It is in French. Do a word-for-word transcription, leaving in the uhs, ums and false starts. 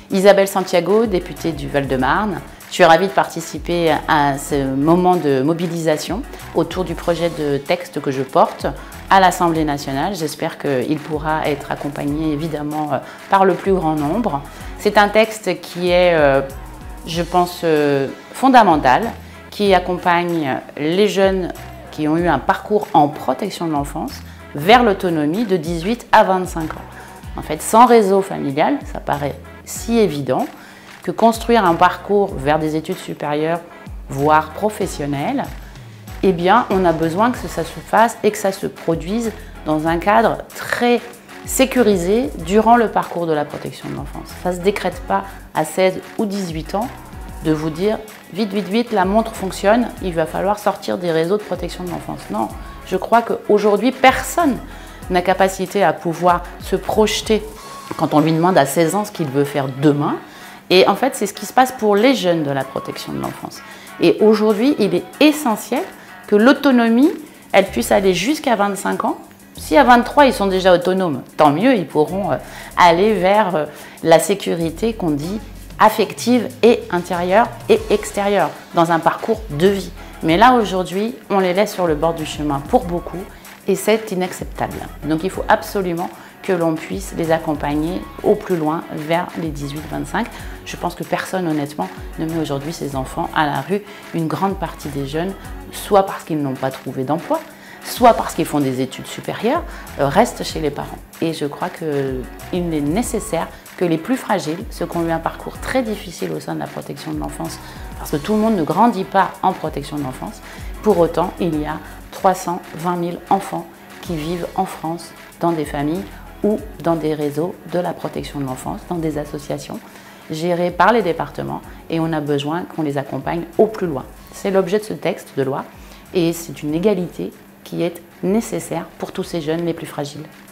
Isabelle Santiago, députée du Val-de-Marne. Je suis ravie de participer à ce moment de mobilisation autour du projet de texte que je porte à l'Assemblée nationale. J'espère qu'il pourra être accompagné évidemment par le plus grand nombre. C'est un texte qui est, je pense, fondamental, qui accompagne les jeunes qui ont eu un parcours en protection de l'enfance vers l'autonomie de dix-huit à vingt-cinq ans. En fait, sans réseau familial, ça paraît si évident que construire un parcours vers des études supérieures, voire professionnelles, eh bien, on a besoin que ça se fasse et que ça se produise dans un cadre très sécurisé durant le parcours de la protection de l'enfance. Ça ne se décrète pas à seize ou dix-huit ans de vous dire « vite, vite, vite, la montre fonctionne, il va falloir sortir des réseaux de protection de l'enfance ». Non, je crois qu'aujourd'hui, personne n'a capacité à pouvoir se projeter quand on lui demande à seize ans ce qu'il veut faire demain. Et en fait, c'est ce qui se passe pour les jeunes de la protection de l'enfance. Et aujourd'hui, il est essentiel que l'autonomie, elle puisse aller jusqu'à vingt-cinq ans. Si à vingt-trois, ils sont déjà autonomes, tant mieux, ils pourront aller vers la sécurité qu'on dit affective et intérieure et extérieure, dans un parcours de vie. Mais là, aujourd'hui, on les laisse sur le bord du chemin pour beaucoup et c'est inacceptable. Donc, il faut absolument que l'on puisse les accompagner au plus loin vers les dix-huit vingt-cinq. Je pense que personne, honnêtement, ne met aujourd'hui ses enfants à la rue. Une grande partie des jeunes, soit parce qu'ils n'ont pas trouvé d'emploi, soit parce qu'ils font des études supérieures, restent chez les parents. Et je crois qu'il est nécessaire que les plus fragiles, ceux qui ont eu un parcours très difficile au sein de la protection de l'enfance, parce que tout le monde ne grandit pas en protection de l'enfance, pour autant, il y a trois cent vingt mille enfants qui vivent en France dans des familles ou dans des réseaux de la protection de l'enfance, dans des associations gérées par les départements et on a besoin qu'on les accompagne au plus loin. C'est l'objet de ce texte de loi et c'est une égalité qui est nécessaire pour tous ces jeunes les plus fragiles.